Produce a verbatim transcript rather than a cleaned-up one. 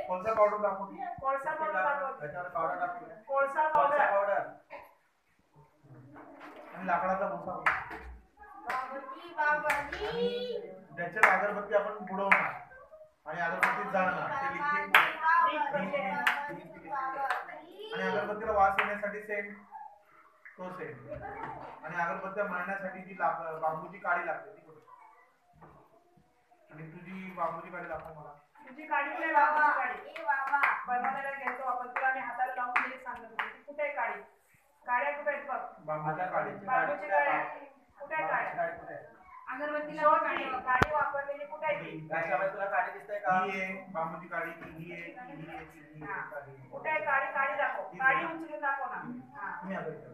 कोळसा पावडर दाखव. कोळसा पावडर दाखव. त्याच्यावर पावडर दाखव. कोळसा पावडर पावडर आणि लाकडाचा भुसा. बाबाजी बाबाजी त्याच्यात अगरबत्ती आपण बुडवणार आणि अगरबत्तीत जाळणार. ते लिक्विड आणि अगरबत्तीला वास येण्यासाठी सेंट तो सेंट आणि अगरबत्त्या मळण्यासाठी जी बांबूची काडी लागते ती कुठे? आणि तुझी बांबूची काडी दाखव मला. तुझी काडी कुठे? बाबा ए बाबा बनवायला घेतो आपण. तुला मी हाताला लावून दे सांगत होते. ती कुठे आहे काडी? काड्या कुठे आहेत बघ. बांबूच्या काडीची बांबूची काड्या कुठे आहे? काड्या काडी कुठे आहे? अगरबत्तीला काडी काडी वापरलेली कुठे आहे ती? त्याच्यामध्ये तुला काडी दिसते का? ही आहे बांबूची काडी. ही आहे ही आहे ही आहे काडी. कुठे आहे काडी? काडी दाखव. काडी उचलून दाखव ना. हां तुम्ही आता